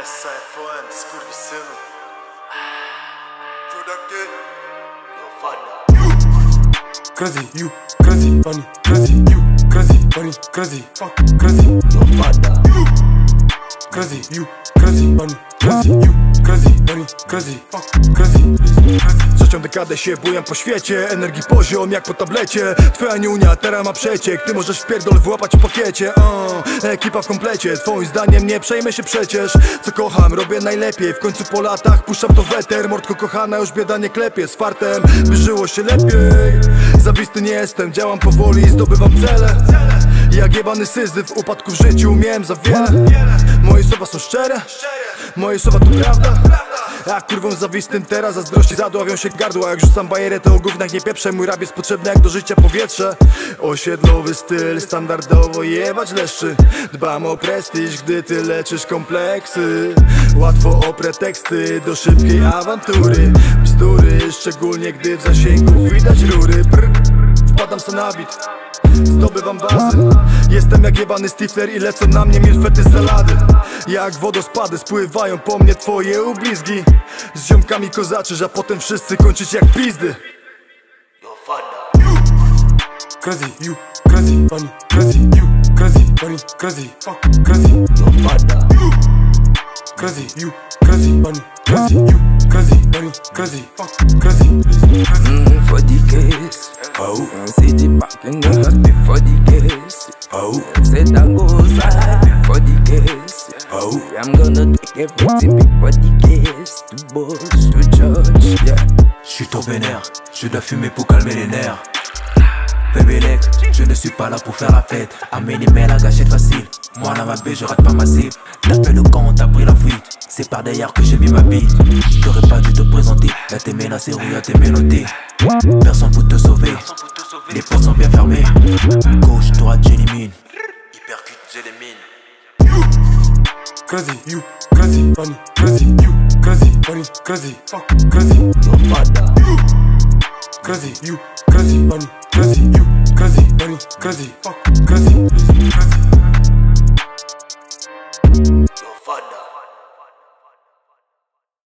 SFON, skurwysynu. Productive. No fada. Crazy, you crazy, funny, crazy, you crazy, funny, crazy, fuck, crazy, No fada. crazy, you crazy, funny, crazy, you crazy, funny, crazy, fuck, crazy, crazy. Trzecią dekadę się bujam po świecie, energii poziom jak po tablecie. Twoja niunia teraz ma przeciek, ty możesz wpierdol wyłapać w pakiecie. Ekipa w komplecie, twoim zdaniem nie przejmę się przecież. Co kocham, robię najlepiej, w końcu po latach puszczam to weter. Mordko kochana, już bieda nie klepie, z fartem by żyło się lepiej. Zawisty nie jestem, działam powoli, zdobywam cele. Jak jebany syzyf, w upadku w życiu miałem za wiele. Moje słowa są szczere, moje słowa to prawda. A kurwą zawistym teraz zazdrości zadławią się gardła. Jak rzucam bajerę, to o gównach nie pieprzę. Mój rap jest potrzebny jak do życia powietrze. Osiedlowy styl, standardowo jebać leszczy. Dbam o prestiż, gdy ty leczysz kompleksy. Łatwo o preteksty do szybkiej awantury. Bzdury, szczególnie gdy w zasięgu widać rury. Wpadam se na bit, zdobywam bazy. Jestem jak jebany Stifler i lecą na mnie milfety z salady. Jak wodospady spływają po mnie twoje ublizgi. Z ziomkami kozaczysz, a potem wszyscy kończyć jak pizdy. No fada. Crazy, you crazy, funny, crazy, you crazy, funny, crazy, fuck, crazy, No fada. crazy, you crazy, funny, crazy, you crazy, funny, crazy, fuck, crazy, crazy. For the case, say the back in the house before the case. Say that goes side before the case. I'm gonna take everything before the case. To boss, to judge, yeah. J'suis trop vénère, je dois fumer pour calmer les nerfs. Fais Bélec, je ne suis pas là pour faire la fête. Amener la gâchette facile, moi dans ma baie je rate pas ma cible. T'as fait le camp, t'as pris la fuite, c'est par derrière que j'ai mis ma bite. J'aurais pas dû te présenter, là t'es menacé, oui là t'es menotté. Personne pour te sauver, les portes sont bien fermées. Gauche, droite, j'élimine, hypercute, j'élimine. Crazy, you crazy, funny, crazy, you crazy, funny, crazy, fuck, crazy, No fada. crazy, you crazy, funny, crazy, you crazy, funny, crazy, fuck, crazy.